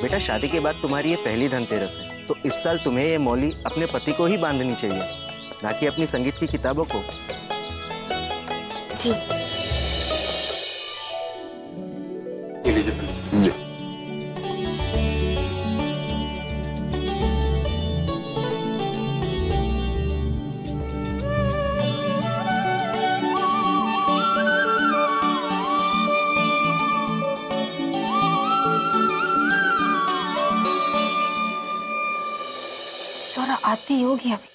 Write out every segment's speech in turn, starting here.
बेटा शादी के बाद तुम्हारी ये पहली धनतेरस है, तो इस साल तुम्हें ये मौली अपने पति को ही बांधनी चाहिए, ना कि अपनी संगीत की किताबों को। जी। जी। स्वरा आती ही होगी अभी।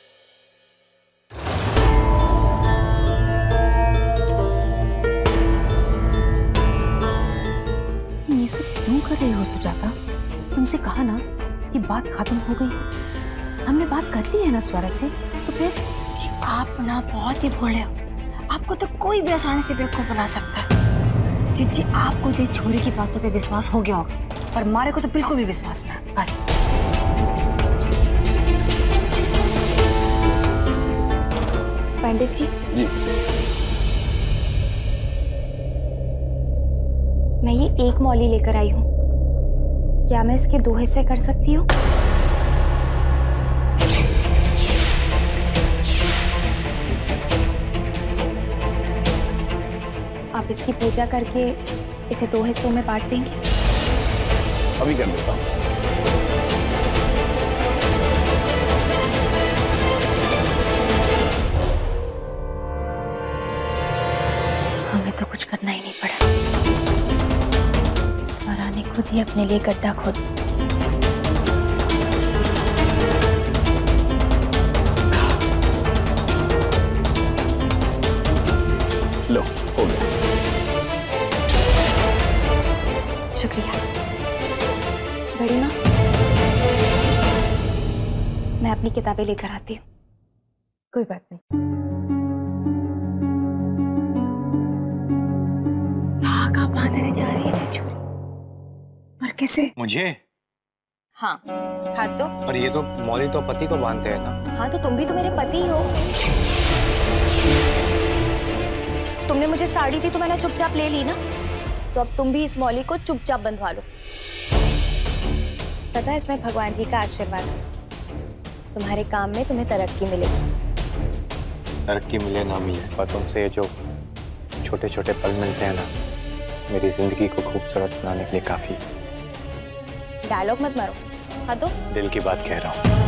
ये सब क्यों कर रही हो सुजाता? तुमसे कहा ना कि बात खत्म हो गई है, हमने बात कर ली है ना स्वरा से, तो फिर जी आप ना बहुत ही भोले हो। आपको तो कोई भी आसानी से बेवकूफ बना सकता है। जी आपको जो छोरी की बातों पे विश्वास हो गया होगा, पर हमारे को तो बिल्कुल भी विश्वास ना। बस पंडित जी। मैं ये एक मौली लेकर आई हूँ, क्या मैं इसके 2 हिस्से कर सकती हूँ? आप इसकी पूजा करके इसे 2 हिस्सों में बांट देंगे? अभी कर देता हूँ। हमें तो कुछ करना ही नहीं पड़ा, स्वरा ने खुद ही अपने लिए गड्ढा खोद। लो हो गया। शुक्रिया बड़ी माँ, मैं अपनी किताबें लेकर आती हूँ। कोई बात नहीं। धागा बांधने जा रही है छोरी, पर किसे? मुझे? हाँ हाँ तो? और ये तो मौली तो पति को बांधते हैं ना। हाँ तो तुम भी तो मेरे पति ही हो। तुमने मुझे साड़ी दी तो मैंने चुपचाप ले ली ना, तो अब तुम भी इस मौली को चुपचाप बंधवा लो। पता है इसमें भगवान जी का आशीर्वाद है, तुम्हारे काम में तुम्हें तरक्की मिलेगी। तरक्की मिले ना मिले, पर तुमसे ये जो छोटे छोटे पल मिलते हैं ना, मेरी जिंदगी को खूबसूरत बनाने के लिए काफी। डायलॉग मत मारो। हाँ तो? दिल की बात कह रहा हूँ।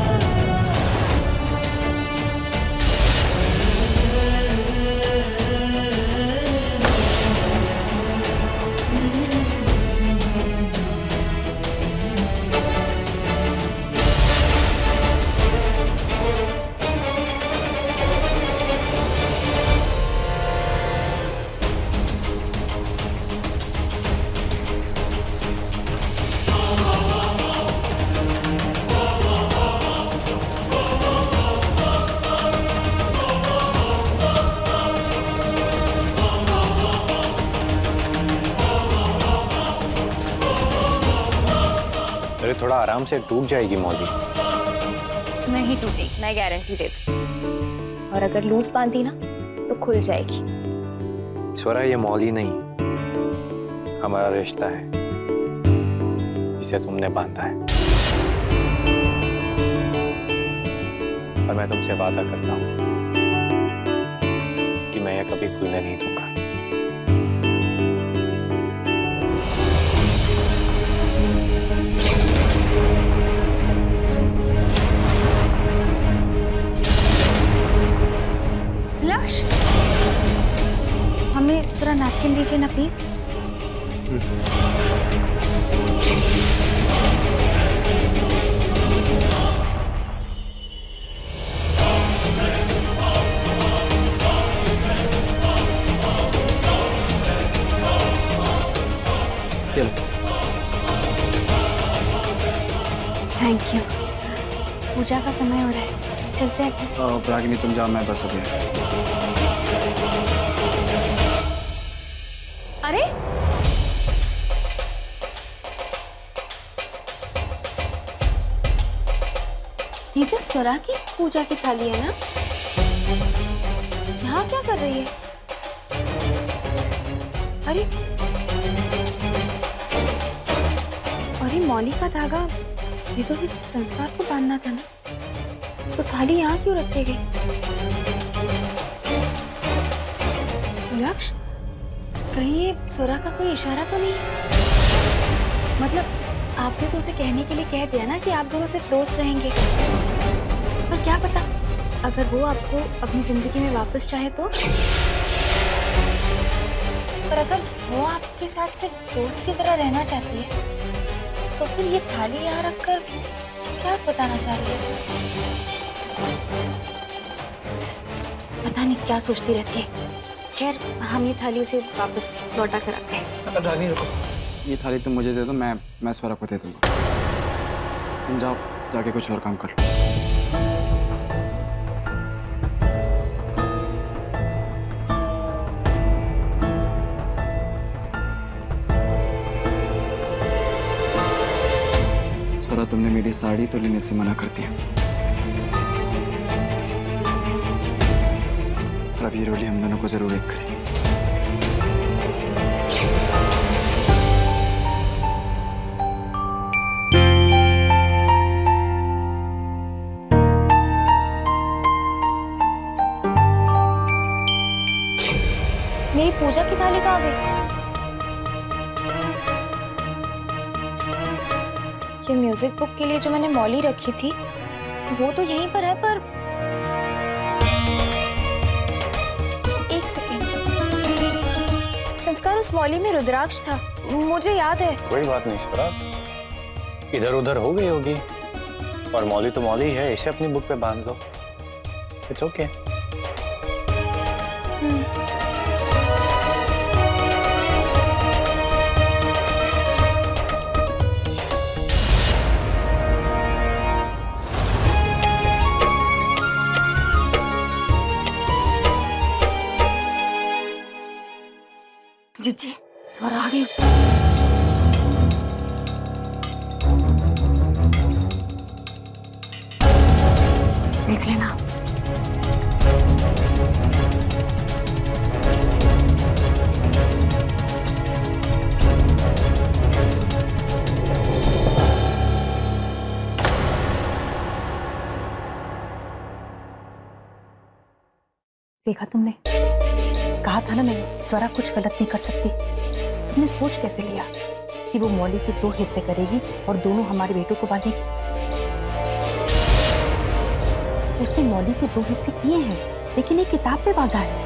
अरे थोड़ा आराम से, टूट जाएगी मौली। नहीं टूटेगी, मैं गारंटी देती हूँ। और अगर लूज बांधी ना तो खुल जाएगी। स्वरा ये मौली नहीं, हमारा रिश्ता है जिसे तुमने बांधा है। और मैं तुमसे वादा करता हूँ कि मैं ये कभी खुलने नहीं दूंगा। लक्ष्य, हमें जरा नैपकिन दीजिए ना प्लीज। Thank you. पूजा का समय हो रहा है, चलते हैं। प्रागिनी तुम जाओ, मैं बस अभी। अरे ये तो स्वरा की पूजा की थाली है ना, यहाँ क्या कर रही है? अरे अरे मौली का धागा, ये तो इस संस्कार को बांधना था ना, तो थाली यहाँ क्यों रखे गई? लक्ष्य, कहीं ये स्वरा का कोई इशारा तो नहीं है? मतलब आपने तो उसे कहने के लिए कह दिया ना कि आप दोनों सिर्फ दोस्त रहेंगे, पर क्या पता अगर वो आपको अपनी जिंदगी में वापस चाहे तो? पर अगर वो आपके साथ सिर्फ दोस्त की तरह रहना चाहती है तो फिर ये थाली यहाँ रखकर क्या बताना चाह रही है? पता नहीं क्या सोचती रहती है। खैर, हम ये थाली उसे वापस लौटा कर आते हैं। रानी रुको, ये थाली तुम मुझे दे दो, मैं स्वरा को दे दूंगा। तुम जाओ, जाके कुछ और काम कर लो। स्वरा, तुमने मेरी साड़ी तो लेने से मना कर दिया, और अब ये रोली हम दोनों को जरूर एक करेंगे। मेरी पूजा की थाली कहाँ गई? ये म्यूजिक बुक के लिए जो मैंने मौली रखी थी वो तो यहीं पर है, पर एक सेकेंड, संस्कार उस मौली में रुद्राक्ष था, मुझे याद है। कोई बात नहीं स्वरा, इधर उधर हो गई होगी, और मौली तो मौली है, इसे अपनी बुक पे बांध लो। It's okay. जीजी, स्वरा आ गई। देख लेना। देखा तुमने, कहा था ना मैंने, स्वरा कुछ गलत नहीं कर सकती। तुमने सोच कैसे लिया कि वो मौली के 2 हिस्से करेगी और दोनों हमारे बेटों को बांधेगी? उसने मौली के 2 हिस्से किए हैं, लेकिन एक किताब पे बांधा है।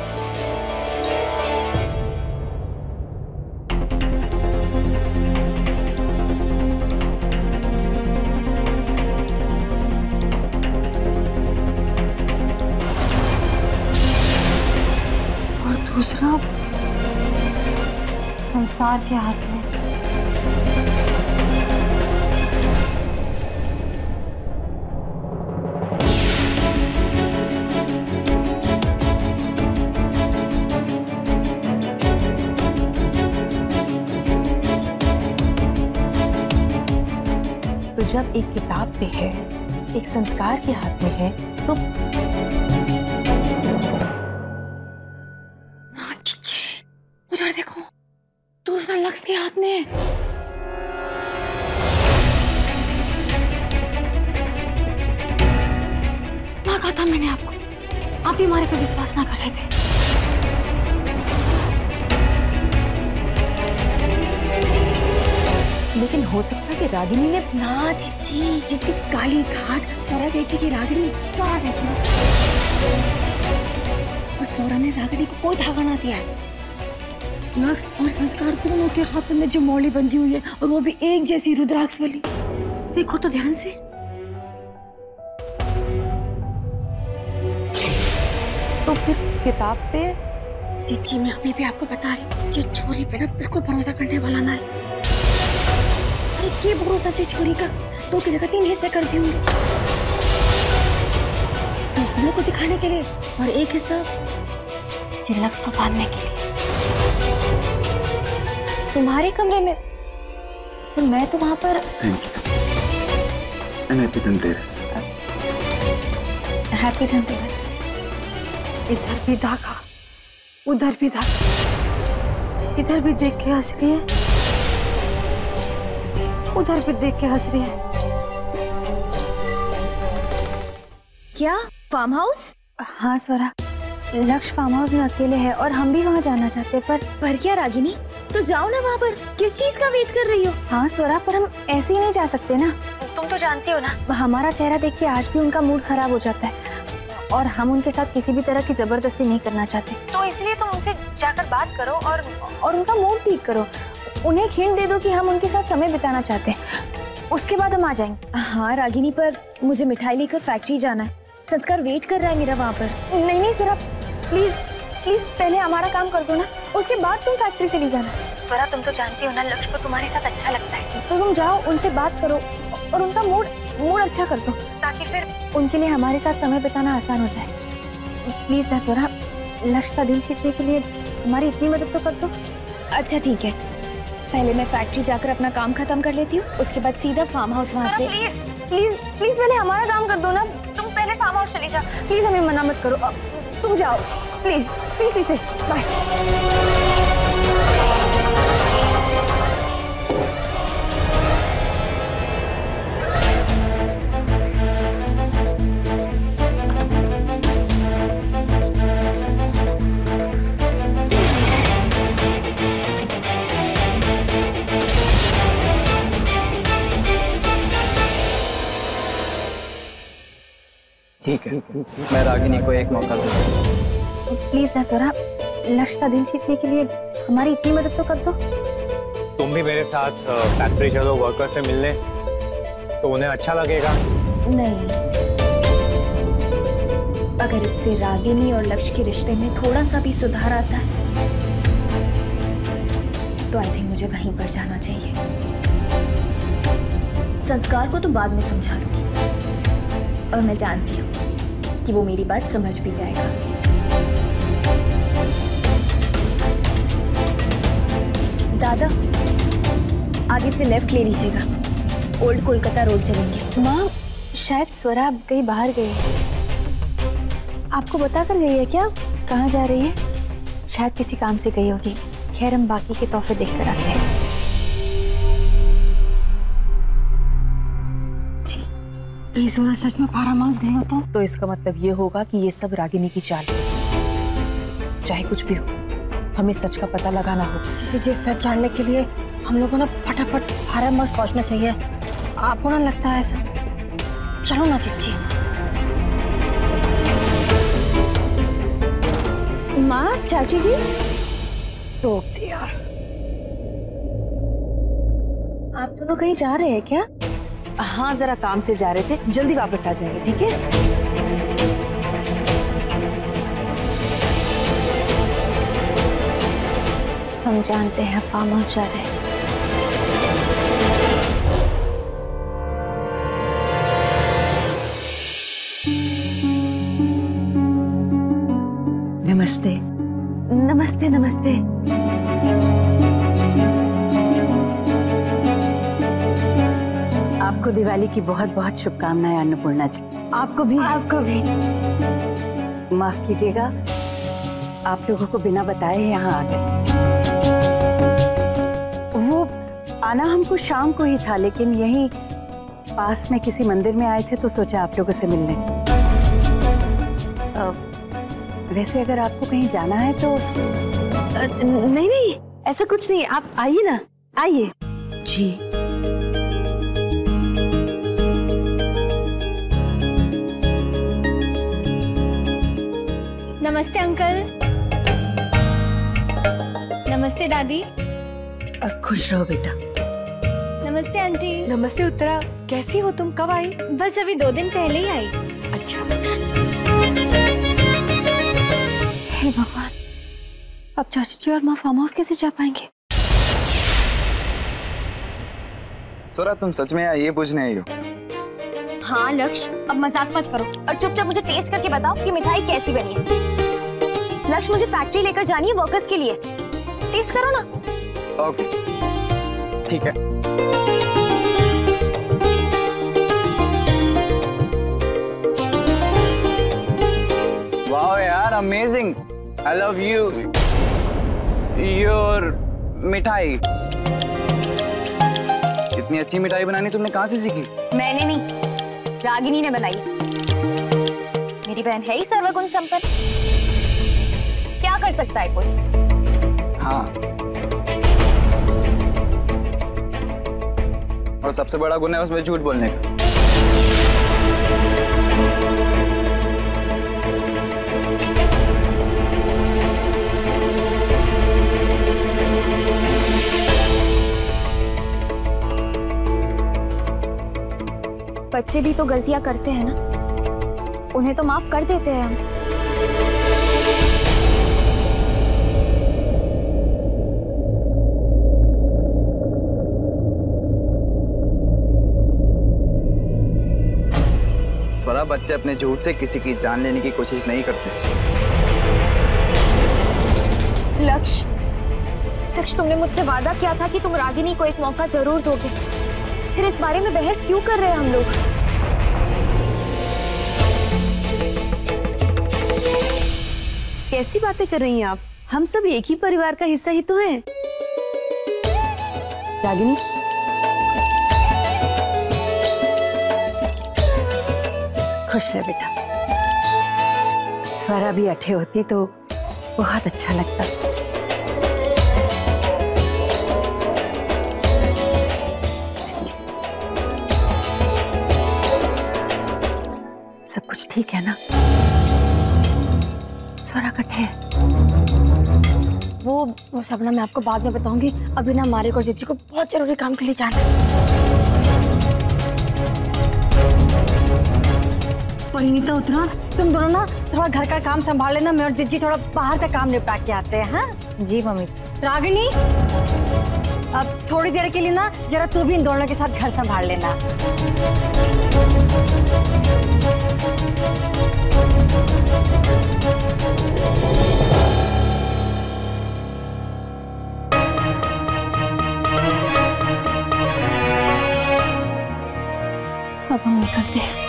दूसरा संस्कार के हाथ में। तो जब एक किताब पे है, एक संस्कार के हाथ में है, तो उधर देखो, दूसरा लक्ष्य के हाथ में है। ना कहा था मैंने आपको, आप भी हमारे पे विश्वास ना कर रहे थे। लेकिन हो सकता है कि रागिनी ने ना जीजी, जीजी काली घाट स्वरा देखेगी रागिनी, स्वरा देखेगी। और स्वरा ने रागिनी को कोई धागा ना दिया है। लक्ष्य और संस्कार दोनों के हाथों में जो मौली बंधी हुई है, और वो भी एक जैसी रुद्राक्ष वाली। देखो तो ध्यान से। तो फिर किताब पे? जीजी, मैं अभी भी आपको बता रही हूँ, ये छोरी पे ना बिल्कुल भरोसा करने वाला ना है। अरे ये भरोसा जो छोरी का 2 की जगह 3 हिस्से कर दिए होंगे, तो हम लोग को दिखाने के लिए, और एक हिस्सा लक्ष्य को बांधने के लिए। तुम्हारे कमरे में, तो मैं तो वहां पर। Thank you and happy Dhanteras. Happy Dhanteras. इधर भी धागा, उधर भी धागा, इधर भी देख के हंस रही है, उधर भी देख के हंस रही है। क्या फार्म हाउस? हाँ स्वरा, लक्ष्य फार्म हाउस में अकेले है और हम भी वहाँ जाना चाहते हैं, पर क्या रागिनी, तो जाओ ना वहाँ पर। किस चीज का वेट कर रही हो? हाँ स्वरा, पर हम ऐसे ही नहीं जा सकते ना। तुम तो जानती हो ना, हमारा चेहरा देख के आज भी उनका मूड खराब हो जाता है और हम उनके साथ किसी भी तरह की जबरदस्ती नहीं करना चाहते। तो इसलिए तुम उनसे जाकर बात करो और उनका मूड ठीक करो। उन्हें एक हिंट दे दो कि हम उनके साथ समय बिताना चाहते हैं, उसके बाद हम आ जाएंगे। हाँ रागिनी, पर मुझे मिठाई लेकर फैक्ट्री जाना है। संस्कार वेट कर रहा है मेरा वहाँ पर। नहीं स्वरा, प्लीज प्लीज पहले हमारा काम कर दो ना, उसके बाद तुम फैक्ट्री चली जाना। स्वरा, तुम तो जानती हो ना, लक्ष्य को तुम्हारे साथ अच्छा लगता है। तो तुम जाओ, उनसे बात करो और उनका मूड अच्छा कर दो, ताकि फिर उनके लिए हमारे साथ समय बिताना आसान हो जाए। प्लीज ना स्वरा, लक्ष्य का दिल जीतने के लिए हमारी इतनी मदद तो कर दो। अच्छा ठीक है, पहले मैं फैक्ट्री जाकर अपना काम खत्म कर लेती हूँ, उसके बाद सीधा फार्म हाउस वहाँ से। प्लीज प्लीज प्लीज पहले हमारा काम कर दो ना। तुम पहले फार्म हाउस चली जाओ। प्लीज हमें मना मत करो, तुम जाओ प्लीज प्लीज नीचे। बाय। ठीक है, मैं रागिनी को एक मौका दूंगा। प्लीज ना स्वरा, लक्ष्य का दिल जीतने के लिए हमारी इतनी मदद तो कर दो। तुम भी मेरे साथ फैक्ट्री चलो वर्कर से मिलने, तो उन्हें अच्छा लगेगा। नहीं, अगर इससे रागिनी और लक्ष्य के रिश्ते में थोड़ा सा भी सुधार आता है तो आई थिंक मुझे वहीं पर जाना चाहिए। संस्कार को तो बाद में समझा लूंगी, और मैं जानती हूँ कि वो मेरी बात समझ भी जाएगा। दादा, आगे से लेफ्ट ले लीजिएगा, ओल्ड कोलकाता रोड चलेंगे। माँ, शायद स्वरा कहीं बाहर गई है। आपको बता कर गई है क्या कहाँ जा रही है? शायद किसी काम से गई होगी। खैर, हम बाकी के तोहफे देख कर आते हैं। ये सोना सच में फार्म हाउस गए हो तो इसका मतलब ये होगा कि ये सब रागिनी की चाल है। चाहे कुछ भी हो, हमें सच का पता लगाना होगा। जी, सच जानने के लिए हम लोगों को ना फटाफट फार्म हाउस पहुंचना चाहिए। आपको ना लगता है ऐसा? चलो ना चिच्ची। माँ, चाची जी, टोक दिया। आप दोनों कहीं जा रहे हैं क्या? हाँ, जरा काम से जा रहे थे, जल्दी वापस आ जाएंगे, ठीक है? हम जानते हैं फार्म हाउस जा रहे हैं। नमस्ते। नमस्ते नमस्ते। आपको दिवाली की बहुत बहुत शुभकामनाएं अन्नपूर्णा जी। आपको भी। आपको भी। माफ कीजिएगा, आप लोगों को बिना बताए यहाँ आ गए। वो आना हमको शाम को ही था, लेकिन यहीं पास में किसी मंदिर में आए थे तो सोचा आप लोगों से मिलने। वैसे अगर आपको कहीं जाना है तो नहीं नहीं, ऐसा कुछ नहीं, आप आइए ना, आइए जी। नमस्ते अंकल। नमस्ते दादी। खुश रहो बेटा। नमस्ते आंटी। नमस्ते उत्तरा, कैसी हो तुम? कब आई? बस अभी 2 दिन पहले ही आई। अच्छा। हे भगवान, अब चाची जी और माँ फार्म हाउस कैसे जा पाएंगे? सोरा, तुम सच में यहाँ ये पूछने आई हो? हाँ लक्ष्य, अब मजाक मत करो और चुपचाप मुझे टेस्ट करके बताओ कि मिठाई कैसी बनी है। लक्ष्य, मुझे फैक्ट्री लेकर जानी है वर्कर्स के लिए, टेस्ट करो ना। ओके, ठीक है। वाओ यार, amazing. I love you. Your मिठाई इतनी अच्छी मिठाई बनानी तुमने कहाँ से सीखी? मैंने नहीं, रागिनी ने बनाई। मेरी बहन है ही सर्वगुण संपन्न, क्या कर सकता है कोई। हाँ, और सबसे बड़ा गुण है उसमें झूठ बोलने का। बच्चे भी तो गलतियां करते हैं ना, उन्हें तो माफ कर देते हैं हम। स्वरा, बच्चे अपने झूठ से किसी की जान लेने की कोशिश नहीं करते। लक्ष्य, तुमने मुझसे वादा किया था कि तुम रागिनी को एक मौका जरूर दोगे, फिर इस बारे में बहस क्यों कर रहे हैं हम लोग? कैसी बातें कर रही हैं आप? हम सब एक ही परिवार का हिस्सा ही तो हैं। रागिनी, खुश रह बेटा। स्वरा भी अठे होती तो बहुत अच्छा लगता। सब कुछ ठीक है ना? स्वरा कटे है। वो सपना मैं आपको बाद में बताऊंगी। अभी ना मारे को जीजी को बहुत जरूरी काम के लिए जाना है। परिणीता उतना, तुम दोनों ना थोड़ा घर का काम संभाल लेना, मैं और जीजी थोड़ा बाहर का काम निपटा के आते हैं। हाँ जी मम्मी। रागिनी, अब थोड़ी देर के लिए ना जरा तू भी इन दोनों के साथ घर संभाल लेना। अब हम निकलते हैं।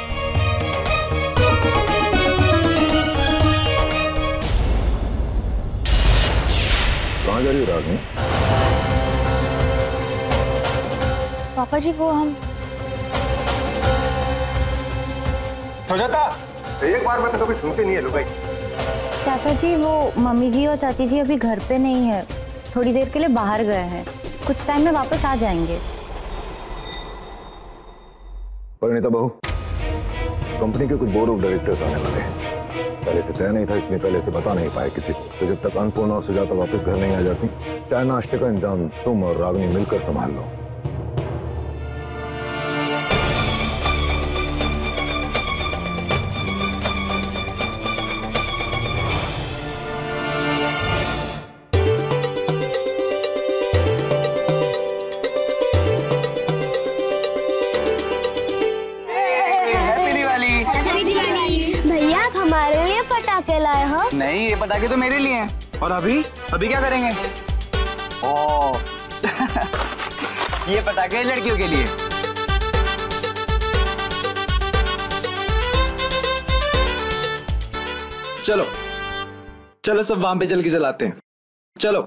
कहाँ जा रही हो रागिनी? पापा जी, वो हम सुजाता, एक बार में तो कभी सुनते नहीं है लो भाई। चाचा जी, वो मम्मी जी और चाची जी अभी घर पे नहीं है, थोड़ी देर के लिए बाहर गए हैं, कुछ टाइम में वापस आ जाएंगे। परिणीता बहू, कंपनी के कुछ बोर्ड ऑफ डायरेक्टर्स आने वाले हैं। पहले से तय नहीं था, इसलिए पहले से बता नहीं पाए किसी को। तो जब तक अन्नपूर्णा और सुजाता वापस घर नहीं आ जाती, चाय नाश्ते का इंतजाम तुम और रागिनी मिलकर संभाल लो। भैया, आप हमारे लिए पटाखे लाए हो? नहीं, ये पटाखे तो मेरे लिए हैं। और अभी क्या करेंगे? ओह ये पटाखे लड़कियों के लिए। चलो चलो, सब वहां पे चल के जलाते हैं। चलो।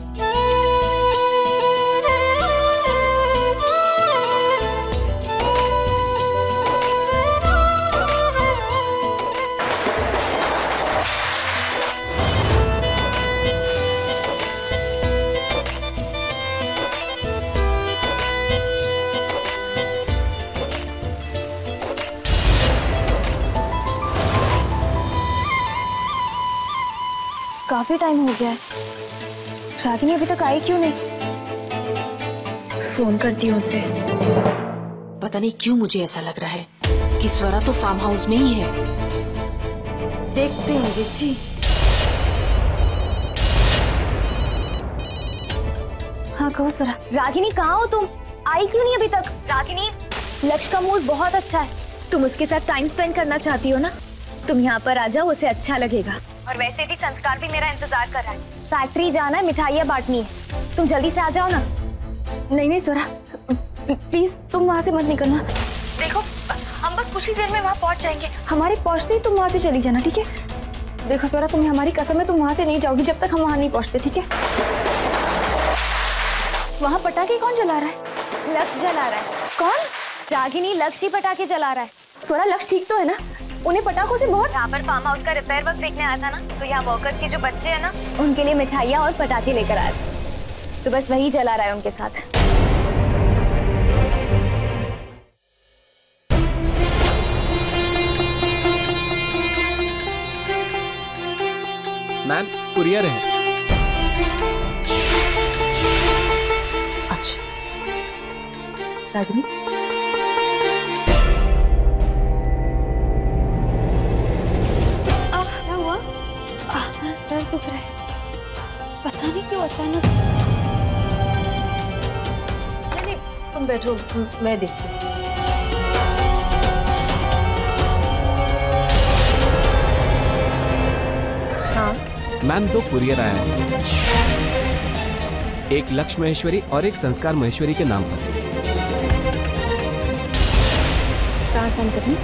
काफी टाइम हो गया है, रागिनी अभी तक आई क्यों नहीं? फोन करती हूँ उसे। पता नहीं क्यों मुझे ऐसा लग रहा है कि स्वरा तो फार्म हाउस में ही है। देखते हैं जीजी। हाँ कहो स्वरा। रागिनी, कहाँ हो तुम? आई क्यों नहीं अभी तक? रागिनी, लक्ष्य का मूड बहुत अच्छा है, तुम उसके साथ टाइम स्पेंड करना चाहती हो ना? तुम यहाँ पर आ जाओ, उसे अच्छा लगेगा। और वैसे भी संस्कार भी मेरा इंतजार कर रहा है। फैक्ट्री जाना है, मिठाइयाँ बांटनी है, तुम जल्दी से आ जाओ ना। नहीं स्वरा, प्लीज तुम वहाँ से मत निकलना। देखो, हम बस कुछ ही देर में वहाँ पहुँच जाएंगे। हमारे पहुँचते ही तुम वहाँ से चली जाना, ठीक है? देखो स्वरा, तुम्हें हमारी कसम है, तुम वहाँ से नहीं जाओगी जब तक हम वहाँ नहीं पहुँचते, ठीक है? वहाँ पटाखे कौन जला रहा है? लक्ष्य जला रहा है। कौन? रागिनी लक्ष्य ही पटाखे जला रहा है। स्वरा, लक्ष्य ठीक तो है ना? उन्हें पटाखों से बहुत। यहाँ पर फार्म हाउस का रिपेयर वर्क देखने आया था ना, तो यहाँ वर्कर्स के जो बच्चे हैं ना, उनके लिए मिठाइयाँ और पटाखे लेकर आया था, तो बस वही जला रहा है उनके साथ। मैम, कुरियर है। अच्छा रागिनी, क्या हुआ? मेरा सर दुख रहा है, पता नहीं क्यों अचानक। नहीं, तुम बैठो, मैं देखती हूँ। हाँ मैम, 2 कुरियर आया है, एक लक्ष्य महेश्वरी और एक संस्कार महेश्वरी के नाम पर। कहाँ साइन करनी?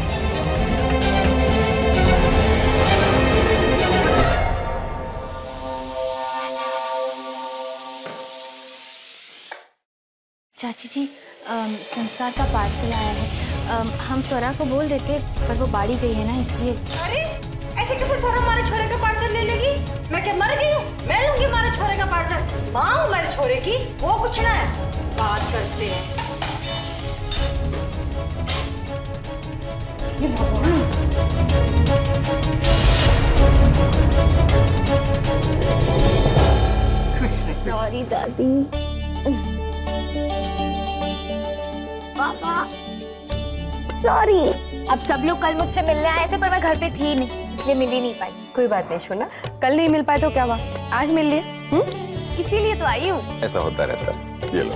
चाची जी, संस्कार का पार्सल आया है। हम स्वरा को बोल देते, पर वो बाड़ी गई है ना, इसलिए। अरे ऐसे कैसे स्वरा हमारे छोरे का पार्सल ले लेगी? मैं क्या मर गई हूँ? मैं लूंगी हमारे छोरे का पार्सल। माँ हूँ मेरे छोरे की, वो कुछ ना है। बात करते हैं। ये भगवान। सॉरी दादी। पापा सॉरी। अब सब लोग कल मुझसे मिलने आए थे, पर मैं घर पे थी नहीं, इसलिए मिल ही नहीं पाई। कोई बात नहीं सोना, कल नहीं मिल पाए तो क्या हुआ, आज मिल लिए। इसीलिए तो आई हूँ। ऐसा होता रहता है। ये लो।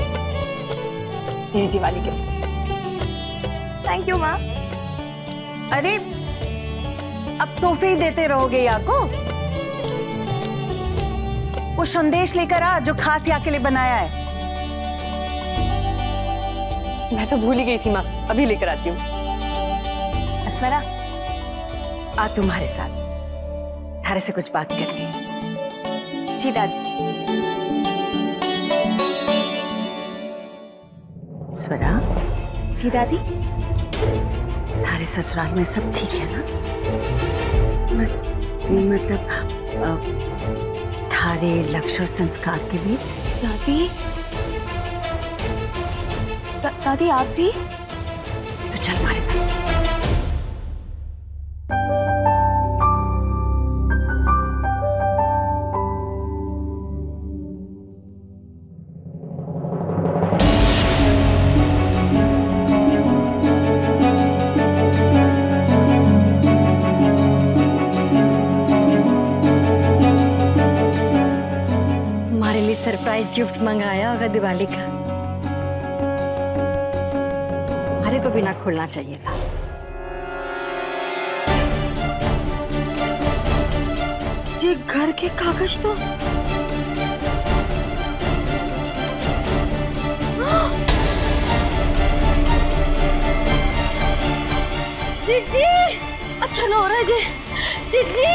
मेरी दिवाली के। थैंक यू माँ। अरे अब तोहफे ही देते रहोगे या को? वो संदेश लेकर आ जो खास या के लिए बनाया है। मैं तो भूल ही गई थी माँ, अभी लेकर आती हूँ। स्वरा, आ तुम्हारे साथ थारे से कुछ बात करनी है। जी दादी। स्वरा। जी दादी। थारे ससुराल में सब ठीक है ना? मतलब थारे लक्ष्य और संस्कार के बीच? दादी, दादी आप भी? तो चल हमारे साथ। हमारे लिए सरप्राइज गिफ्ट मंगाया होगा दिवाली का। हमारे को भी ना खोलना चाहिए था। ये घर के कागज तो दीदी, अच्छा ना हो रहा है जी। दीदी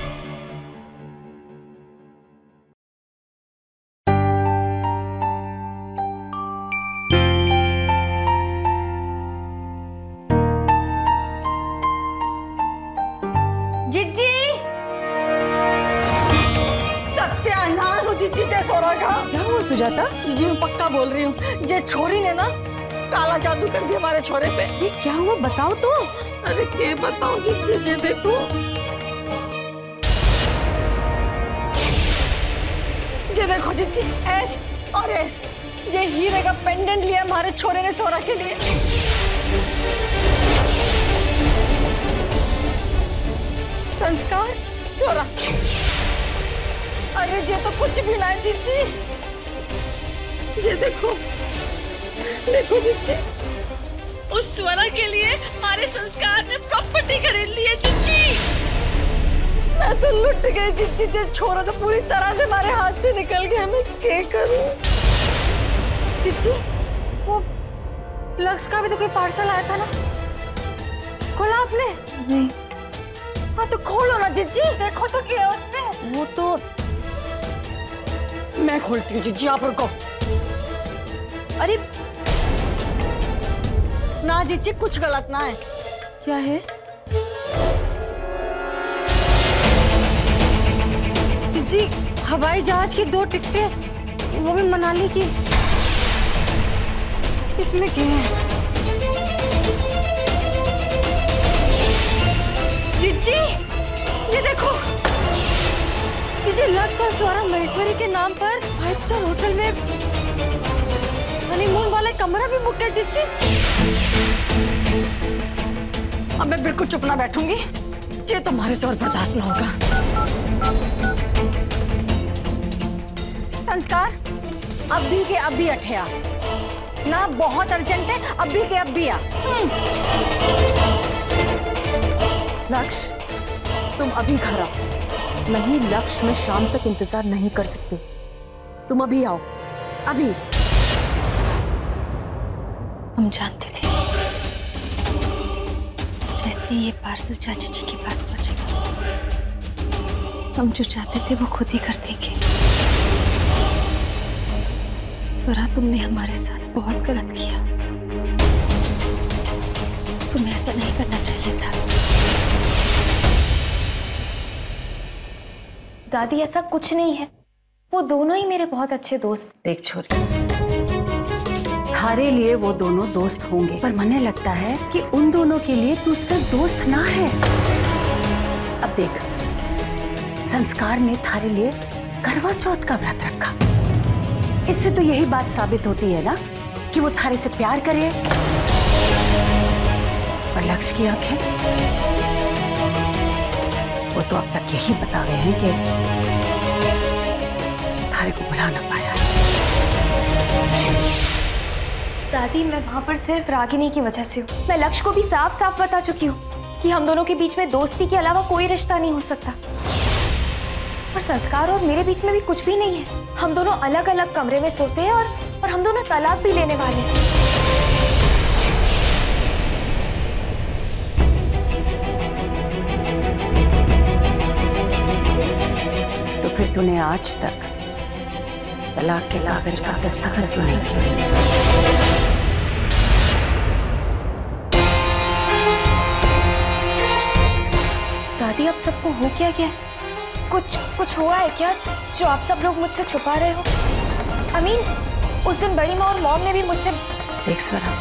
क्या हुआ सुजाता? जी मैं पक्का बोल रही हूँ, जे छोरी ने ना काला जादू कर दिया हमारे छोरे पे। ये क्या हुआ, बताओ तो। अरे क्या बताओ जी, जे देखो, जे देखो जी, ऐस और ऐस, जे हीरे का पेंडेंट लिया हमारे छोरे ने सोरा के लिए। संस्कार सोरा। अरे ये तो कुछ भी ना है जीजी। ये देखो, देखो जीजी, उस स्वरा के लिए हमारे संस्कार ने प्रॉपर्टी खरीद ली है जीजी। मैं तो लुट गई जीजी, ये छोरा तो पूरी तरह से हमारे हाथ से निकल गया। मैं क्या करूं? जीजी, वो लक्ष्य का भी तो कोई पार्सल आया था ना, खोला आपने? नहीं। हाँ तो खोलो ना जीजी, देखो तो क्या है उसमें। वो तो मैं खोलती हूँ जीजी, आप रुको। अरे ना जीजी कुछ गलत ना है। क्या है? जीजी हवाई जहाज की 2 टिकटें, वो भी मनाली की। इसमें क्या है? जीजी ये देखो, जीजी लक्ष्य और स्वरा महेश्वरी के नाम पर 5 स्टार होटल में हनीमून वाला कमरा भी बुक है जीजी। अब मैं बिल्कुल चुप ना बैठूंगी, ये तुम्हारे से और बर्दाश्त ना होगा। संस्कार अभी के अभी अठया ना, बहुत अर्जेंट है, अभी के अभी आ। लक्ष्य तुम अभी घर आओ। नहीं, लक्ष्य मैं शाम तक इंतजार नहीं कर सकती, तुम अभी आओ, अभी। हम जानते थे जैसे ये पार्सल चाची जी के पास पहुंचेगा, हम जो चाहते थे वो खुद ही कर देंगे। स्वरा, तुमने हमारे साथ बहुत गलत किया, तुम्हें ऐसा नहीं करना चाहिए था। दादी ऐसा कुछ नहीं है, वो दोनों ही मेरे बहुत अच्छे दोस्त। देख छोरी, थारे लिए वो दोनों दोस्त होंगे, पर मने लगता है कि उन दोनों के लिए तू सिर्फ दोस्त ना है। अब देख, संस्कार ने थारे लिए करवा चौथ का व्रत रखा, इससे तो यही बात साबित होती है ना कि वो थारे से प्यार करे। पर लक्ष्य की आंखें, वो तो अब तक यही बता रहे हैं कि थारे को बुला ना पाया। दादी मैं वहां पर सिर्फ रागिनी की वजह से हूँ। मैं लक्ष्य को भी साफ साफ बता चुकी हूँ कि हम दोनों के बीच में दोस्ती के अलावा कोई रिश्ता नहीं हो सकता। और संस्कार और मेरे बीच में भी कुछ भी नहीं है। हम दोनों अलग अलग कमरे में सोते हैं और हम दोनों तलाक भी लेने वाले हैं। तो फिर तूने आज तक तलाक के कागज पर दस्तखत नहीं किए। दादी अब सबको हो क्या गया? कुछ हुआ है क्या जो आप सब लोग मुझसे छुपा रहे हो? उस दिन बड़ी माँ और मॉम ने भी मुझसे। देख स्वरा,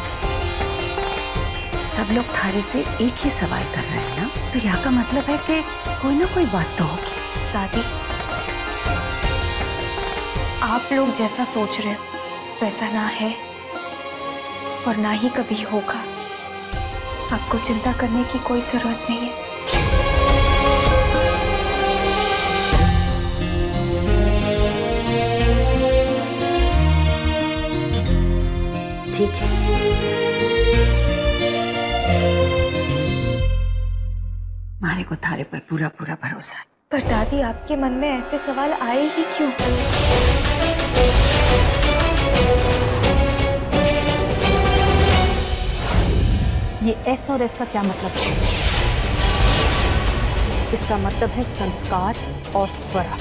सब लोग थारे से एक ही सवाल कर रहे हैं ना, तो यहाँ का मतलब है कि कोई ना कोई बात तो होगी। दादी आप लोग जैसा सोच रहे हो वैसा ना है और ना ही कभी होगा। आपको चिंता करने की कोई जरूरत नहीं है। ठीक है, मारे को थारे पर पूरा पूरा भरोसा है। पर दादी आपके मन में ऐसे सवाल आए ही क्यों? ये एस और एस का क्या मतलब है? इसका मतलब है संस्कार और स्वरा।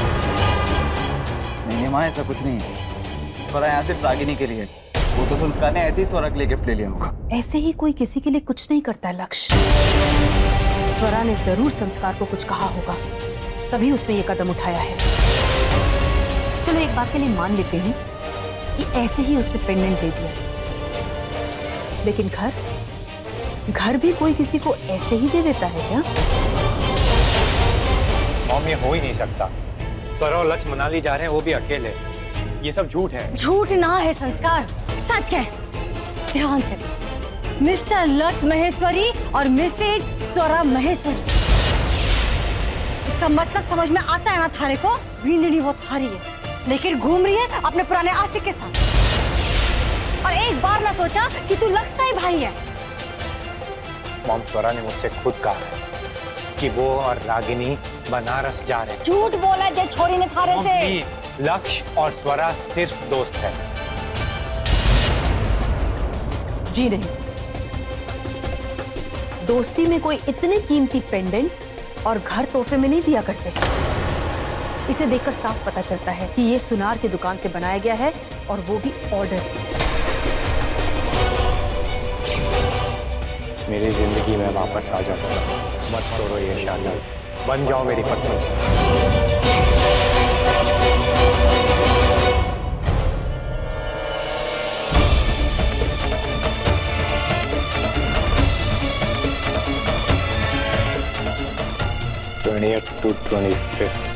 नहीं माँ, ऐसा कुछ नहीं है। स्वरा यहाँ सिर्फ रागिनी के लिए, वो तो संस्कार ने ऐसे ही स्वरा के लिए गिफ्ट ले लिया होगा। ऐसे ही कोई किसी के लिए कुछ नहीं करता है लक्ष्य। स्वरा ने जरूर संस्कार को कुछ कहा होगा, तभी उसने ये कदम उठाया है। चलो एक बात के लिए मान लेते हैं कि ऐसे ही उसने पेंडेंट दे दिया, लेकिन घर भी कोई किसी को ऐसे ही दे देता है क्या? मॉम, ये हो ही नहीं सकता। स्वरा और लक्ष्य मनाली जा रहे हैं, वो भी अकेले। ये सब झूठ है। झूठ ना है संस्कार, सच है। ध्यान से, मिस्टर लक्ष्य महेश्वरी और मिसेज स्वरा महेश्वरी। इसका मतलब समझ में आता है ना थारे को? भिंडड़ी वो थारी है, लेकिन घूम रही है अपने पुराने आशिक के साथ। और एक बार ना सोचा कि तू लक्ष्य का ही भाई है। मॉम, स्वरा ने मुझसे खुद कहा है कि वो और रागिनी बनारस जा रहे हैं। झूठ बोला जे छोरी ने थारे से। प्लीज, लक्ष्य और स्वरा सिर्फ दोस्त है। जी नहीं, दोस्ती में कोई इतने कीमती पेंडेंट और घर तोहफे में नहीं दिया करते। इसे देखकर साफ पता चलता है कि ये सुनार की दुकान से बनाया गया है और वो भी ऑर्डर। मेरी जिंदगी में वापस आ जाओ। मत तोड़ो ये शादी, बन जाओ मेरी पत्नी। 20th to 25th